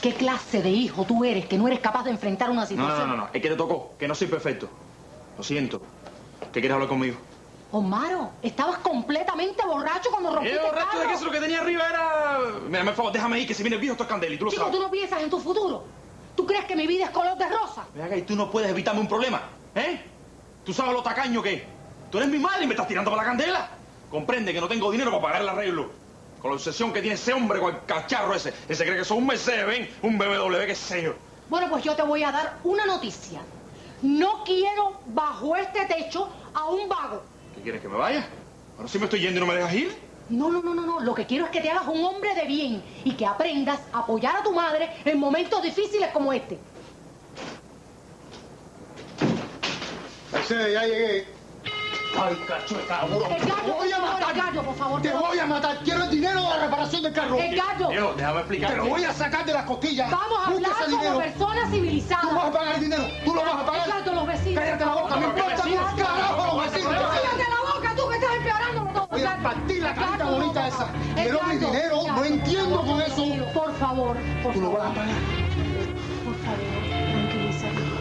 ¿Qué clase de hijo tú eres que no eres capaz de enfrentar una situación? No. Es que te tocó, que no soy perfecto. Lo siento. ¿Qué quieres hablar conmigo? Omaro, estabas completamente borracho cuando rompiste el borracho carro. de que eso lo que tenía arriba era... Mira, por favor, déjame ir, que si viene el viejo esto es candela y tú lo Chico, sabes. ¿tú no piensas en tu futuro? ¿Tú crees que mi vida es color de rosa? Venga, y tú no puedes evitarme un problema, ¿eh? ¿Tú sabes lo tacaño que es? Tú eres mi madre y me estás tirando para la candela. Comprende que no tengo dinero para pagar el arreglo. Con la obsesión que tiene ese hombre con el cacharro ese. Ese cree que son un Mercedes, ¿ven? Un BMW, qué sé yo. Bueno, pues yo te voy a dar una noticia. No quiero bajo este techo a un vago. ¿Qué quieres, que me vaya? Ahora sí me estoy yendo y no me dejas ir. No. Lo que quiero es que te hagas un hombre de bien y que aprendas a apoyar a tu madre en momentos difíciles como este. Mercedes, ya llegué. Ay, cacho de cabrón. El gallo, Te voy a matar. el gallo, por favor. Te voy a matar. Quiero el dinero de la reparación del carro. El gallo. Tío, déjame explicar. Te lo voy a sacar de las costillas. Vamos a Busca hablar ese como dinero. personas Tú civilizadas. vas a pagar el dinero. Tú lo vas a pagar. El gallo, los vecinos. Cállate la boca. Me importa un carajo los vecinos. ¡Cállate la boca, tú que estás empeorando todo! Voy a partir la carita bonita esa. El Quiero mi gallo, dinero. el No gallo. entiendo con eso. Por favor, por Tú lo favor. vas a pagar. Por favor, tranquilízate.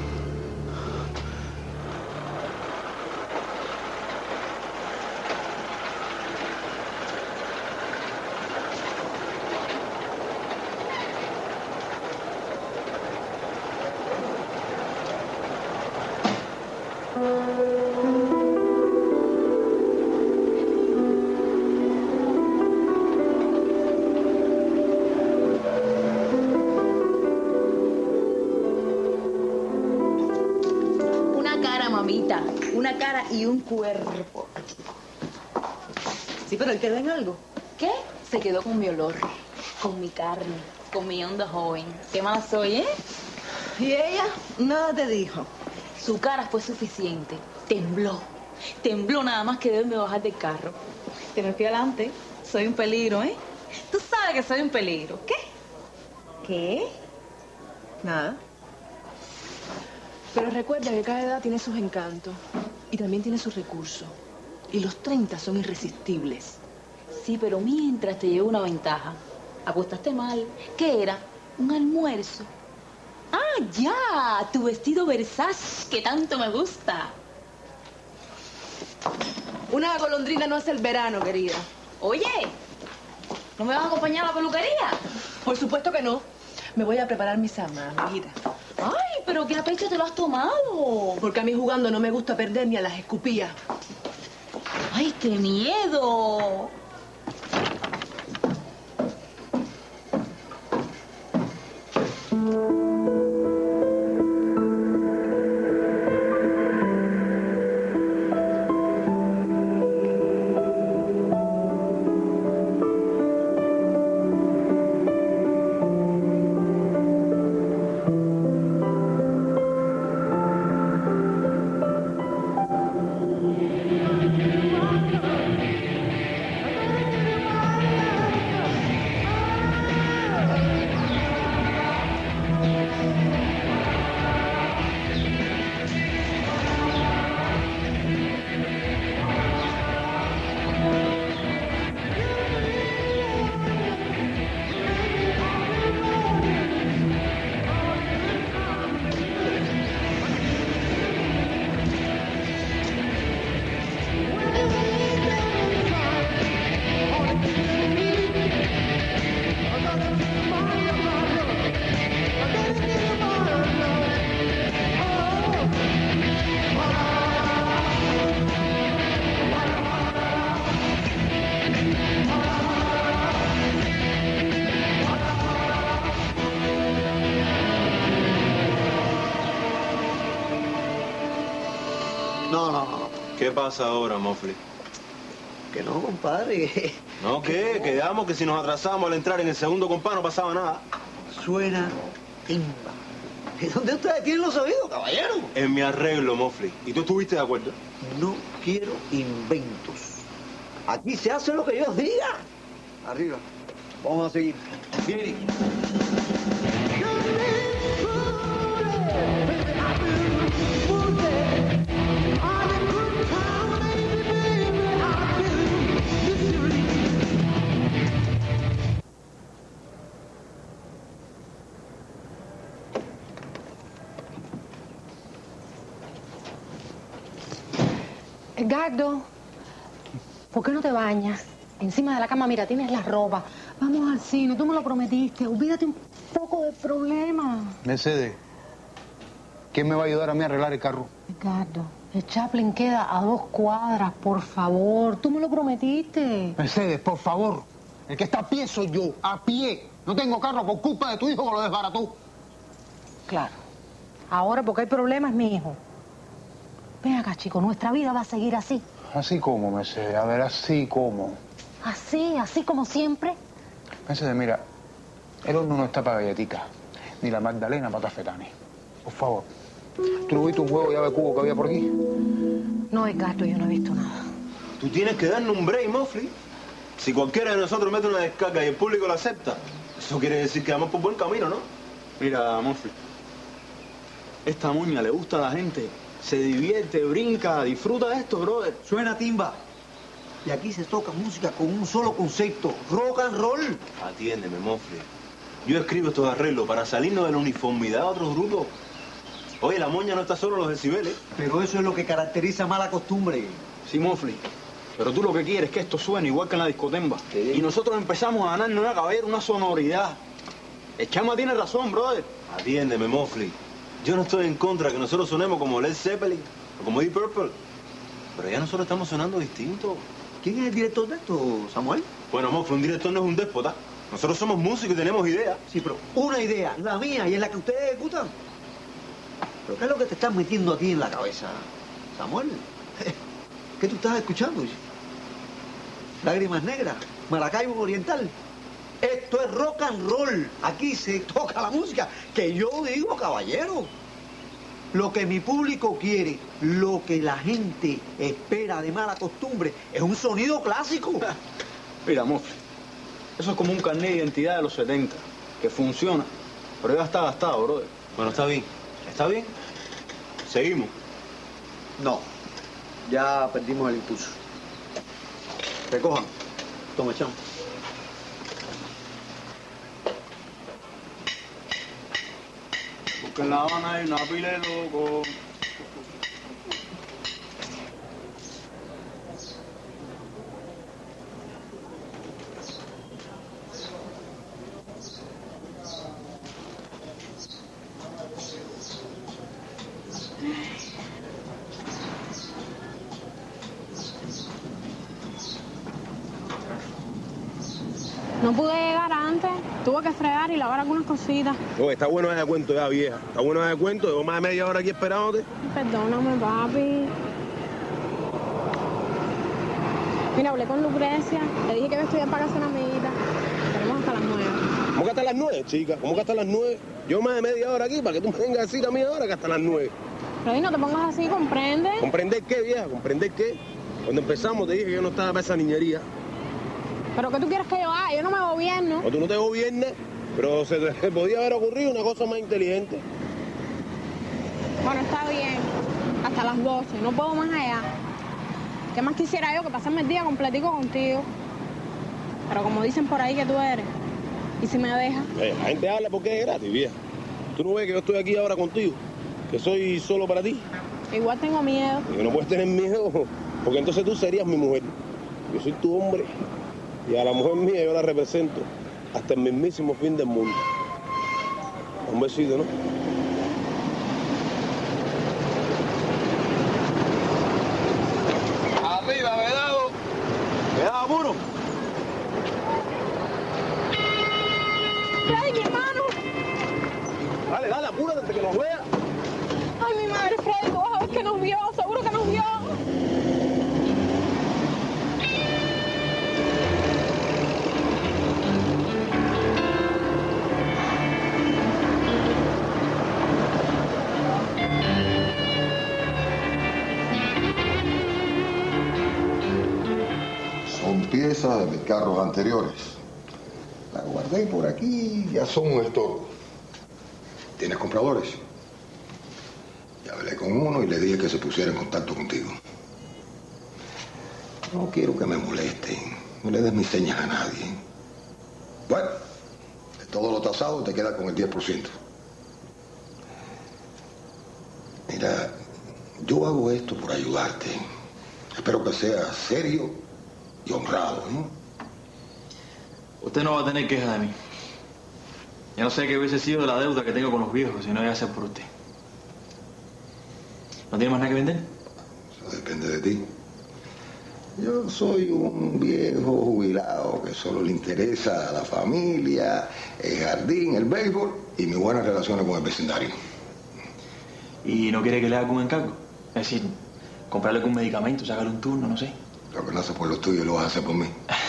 Una cara, mamita. Una cara y un cuerpo. Sí, pero él quedó en algo. ¿Qué? Se quedó con mi olor, con mi carne, con mi onda joven. ¿Qué más soy, eh? ¿Y ella? Nada te dijo. Su cara fue suficiente. Tembló. Tembló nada más que de verme bajar del carro. Pero aquí adelante soy un peligro, ¿eh? Tú sabes que soy un peligro. ¿Qué? ¿Qué? Nada. Pero recuerda que cada edad tiene sus encantos y también tiene sus recursos. Y los 30 son irresistibles. Sí, pero mientras te llevo una ventaja. Apostaste mal. ¿Qué era? Un almuerzo. Ah, ya. Tu vestido Versace, que tanto me gusta. Una golondrina no es el verano, querida. Oye, ¿no me vas a acompañar a la peluquería? Por supuesto que no. Me voy a preparar mis armas, amiguita. Ay, pero qué a pecho te lo has tomado. Porque a mí jugando no me gusta perder ni a las escupías. Ay, qué miedo. No. ¿Qué pasa ahora, Mofli? Que no, compadre. ¿No qué? Quedamos que si nos atrasamos al entrar en el segundo compás no pasaba nada. Suena timba. ¿Y dónde ustedes tienen los oídos, caballero? En mi arreglo, Mofli. ¿Y tú estuviste de acuerdo? No quiero inventos. Aquí se hace lo que yo diga. Arriba. Vamos a seguir. Bien. Edgardo, ¿por qué no te bañas? Encima de la cama, mira, tienes la ropa. Vamos al cine, tú me lo prometiste. Olvídate un poco del problema. Mercedes, ¿quién me va a ayudar a mí a arreglar el carro? Edgardo, el Chaplin queda a 2 cuadras, por favor. Tú me lo prometiste. Mercedes, por favor. El que está a pie soy yo, a pie. No tengo carro por culpa de tu hijo que lo desbarató. Claro. Ahora, porque hay problemas, es mi hijo. Ven acá, chico, nuestra vida va a seguir así. ¿Así cómo, Mercedes? A ver, ¿así cómo? Así como siempre. Mercedes, mira, el horno no está para galletitas, ni la Magdalena para tafetanes. Por favor. ¿Tú no viste un huevo llave cubo que había por aquí? No, Edgardo, yo no he visto nada. Tú tienes que darnos un break, Mofli. Si cualquiera de nosotros mete una descarga y el público la acepta, eso quiere decir que vamos por buen camino, ¿no? Mira, Mofli, esta muña le gusta a la gente. Se divierte, brinca, disfruta de esto, brother. Suena timba. Y aquí se toca música con un solo concepto, rock and roll. Atiéndeme, Mofli. Yo escribo estos arreglos para salirnos de la uniformidad de otros grupos. Oye, la moña no está solo en los decibeles. Pero eso es lo que caracteriza mala costumbre. Sí, Mofli. Pero tú lo que quieres es que esto suene igual que en la discotemba. Sí. Y nosotros empezamos a ganarnos una caballero, una sonoridad. El Chama tiene razón, brother. Atiéndeme, Mofli. Yo no estoy en contra de que nosotros sonemos como Led Zeppelin o como Deep Purple. Pero ya nosotros estamos sonando distinto. ¿Quién es el director de esto, Samuel? Bueno, Mofli, un director no es un déspota. Nosotros somos músicos y tenemos ideas. Sí, pero una idea, la mía, y es la que ustedes ejecutan. ¿Pero qué es lo que te estás metiendo aquí en la cabeza, Samuel? ¿Qué tú estás escuchando? Lágrimas negras, Maracaibo Oriental. Esto es rock and roll. Aquí se toca la música. Que yo digo, caballero. Lo que mi público quiere, lo que la gente espera de mala costumbre, es un sonido clásico. Mira, Mofli, eso es como un carnet de identidad de los 70, que funciona, pero ya está gastado, brother. Bueno, está bien. ¿Está bien? Seguimos. No, ya perdimos el impulso. Recojan. Toma, chamo. Porque en La Habana hay una pila de locos. No pude llegar antes, tuve que fregar y lavar algunas cositas. Oye, está bueno ese cuento ya, vieja. Está bueno ese cuento. Llevo más de media hora aquí esperándote. Perdóname, papi. Mira, hablé con Lucrecia, le dije que iba a estudiar para casa de una amiguita. Tenemos hasta las 9. ¿Cómo que hasta las 9, chica? ¿Cómo que hasta las 9? Yo más de media hora aquí para que tú me vengas a decir a mí ahora que hasta las 9. Freddy, no te pongas así, ¿comprende? ¿Comprender qué, vieja? ¿Comprender qué? Cuando empezamos te dije que yo no estaba para esa niñería. ¿Pero qué tú quieres que yo haga? Yo no me gobierno. O tú no te gobiernas, pero se te podía haber ocurrido una cosa más inteligente. Bueno, está bien. Hasta las 12. No puedo más allá. ¿Qué más quisiera yo que pasarme el día completico contigo? Pero como dicen por ahí que tú eres, ¿y si me dejas? La gente habla porque es gratis, vieja. ¿Tú no ves que yo estoy aquí ahora contigo? Que soy solo para ti. Igual tengo miedo. Y que no puedes tener miedo, porque entonces tú serías mi mujer. Yo soy tu hombre. Y a la mujer mía yo la represento hasta el mismísimo fin del mundo. Un besito, ¿no? ¡Arriba, Vedado! ¡Vedado, puro! ¡Freddy, mi hermano! Dale, dale, apúrate antes que nos vea. ¡Ay, mi madre, Freddy! Tú vas a ver que nos vio, seguro que nos vio. Piezas de mis carros anteriores. La guardé por aquí, ya son un estorbo. ¿Tienes compradores? Ya hablé con uno y le dije que se pusiera en contacto contigo. No quiero que me molesten, no le des mis señas a nadie. Bueno, de todo lo tasado te queda con el 10%. Mira, yo hago esto por ayudarte. Espero que sea serio y honrado, ¿no? Usted no va a tener queja de mí. Ya no sé qué hubiese sido de la deuda que tengo con los viejos si no iba a ser por usted. ¿No tiene más nada que vender? Eso depende de ti. Yo soy un viejo jubilado que solo le interesa a la familia, el jardín, el béisbol y mis buenas relaciones con el vecindario. ¿Y no quiere que le haga un encargo? Es decir, comprarle algún medicamento, sacarle un turno, no sé. Lo que no haces por los tuyos lo vas a hacer por mí.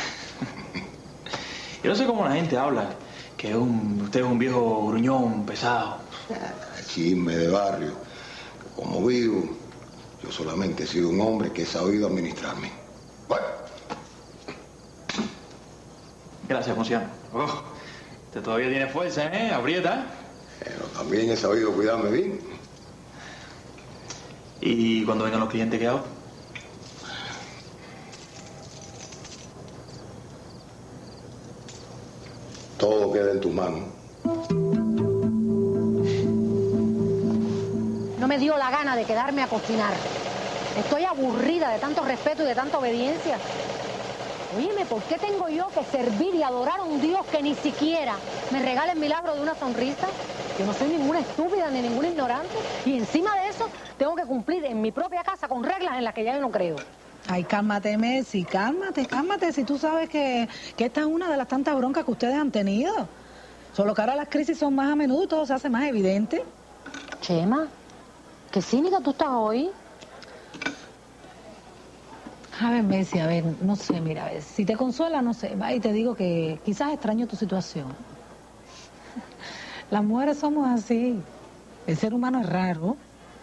Yo no sé cómo la gente habla, que usted es un viejo gruñón, pesado. Chisme de barrio. Como vivo, yo solamente he sido un hombre que he sabido administrarme. Bueno. Gracias, Ponciano. Oh, usted todavía tiene fuerza, ¿eh? Aprieta. Pero también he sabido cuidarme bien. ¿Y cuando vengan los clientes, qué hago? Todo queda en tus manos. No me dio la gana de quedarme a cocinar. Estoy aburrida de tanto respeto y de tanta obediencia. Óyeme, ¿por qué tengo yo que servir y adorar a un Dios que ni siquiera me regala el milagro de una sonrisa? Yo no soy ninguna estúpida ni ninguna ignorante. Y encima de eso, tengo que cumplir en mi propia casa con reglas en las que ya yo no creo. Ay, cálmate, Messi, cálmate. Si tú sabes que esta es una de las tantas broncas que ustedes han tenido. Solo que ahora las crisis son más a menudo y todo se hace más evidente. Chema, qué cínica tú estás hoy. A ver, Messi, a ver, no sé, mira, a ver, si te consuela, no sé, va y te digo que quizás extraño tu situación. Las mujeres somos así. El ser humano es raro.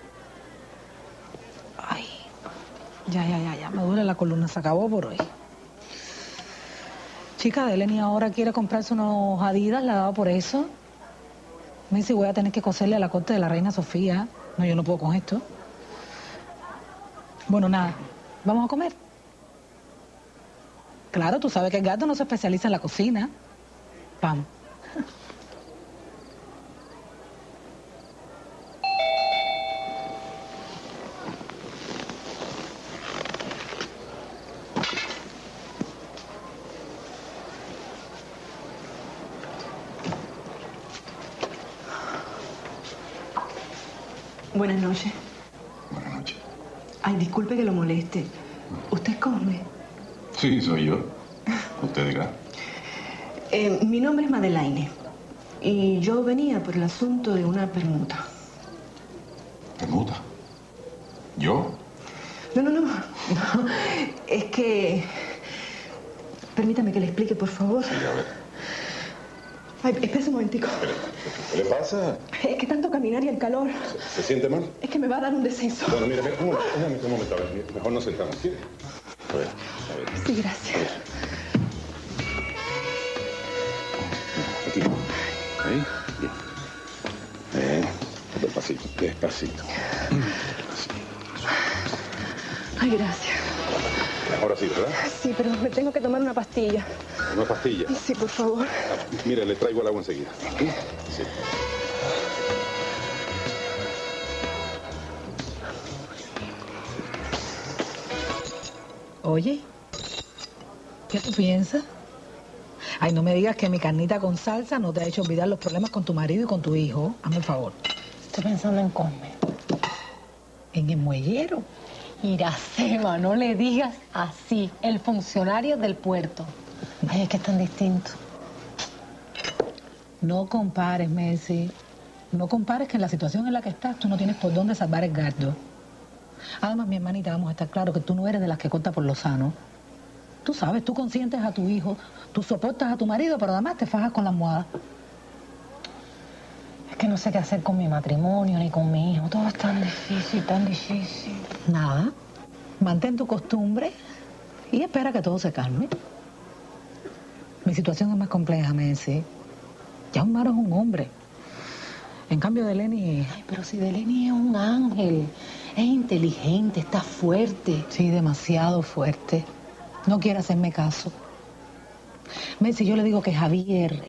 Ay, ya, me duele la columna, se acabó por hoy. Chica, Deleni ahora quiere comprarse unos Adidas, le ha dado por eso. Messi, voy a tener que coserle a la corte de la reina Sofía. No, yo no puedo con esto. Bueno, nada, ¿vamos a comer? Claro, tú sabes que el gato no se especializa en la cocina. Vamos. Buenas noches. Buenas noches. Ay, disculpe que lo moleste. ¿Usted come? Sí, soy yo. ¿Usted dirá? Mi nombre es Madelaine. Y yo venía por el asunto de una permuta. ¿Permuta? ¿Yo? No. Es que... Permítame que le explique, por favor. Sí, a ver. Ay, espérese un momentico. ¿Qué le pasa? Es que tanto caminar y el calor. ¿Se siente mal? Es que me va a dar un descenso. Bueno, mira, un momento, a ver, mejor nos sentamos. ¿Sí? A ver. Sí, gracias. Aquí. Ahí. Bien. Despacito. Ay, gracias. Ahora sí, ¿verdad? Sí, pero me tengo que tomar una pastilla. ¿Una pastilla? Sí, por favor. Mire, le traigo el agua enseguida. Sí. Oye, ¿qué tú piensas? Ay, no me digas que mi carnita con salsa no te ha hecho olvidar los problemas con tu marido y con tu hijo. Hazme el favor. Estoy pensando en comer. ¿En el muellero? Iracema, no le digas así. El funcionario del puerto. Ay, es que es tan distinto. No compares, Messi. No compares que en la situación en la que estás tú no tienes por dónde salvar el gardo. Además, mi hermanita, vamos a estar claro que tú no eres de las que corta por lo sano. Tú sabes, tú consientes a tu hijo, tú soportas a tu marido, pero además te fajas con la almohada. Es que no sé qué hacer con mi matrimonio ni con mi hijo. Todo es tan difícil, tan difícil. Nada. Mantén tu costumbre y espera que todo se calme. Mi situación es más compleja, Messi. Ya Omar es un hombre. En cambio, Deleni... Ay, pero si Deleni es un ángel. Es inteligente, está fuerte. Sí, demasiado fuerte. No quiere hacerme caso. Messi, yo le digo que Javier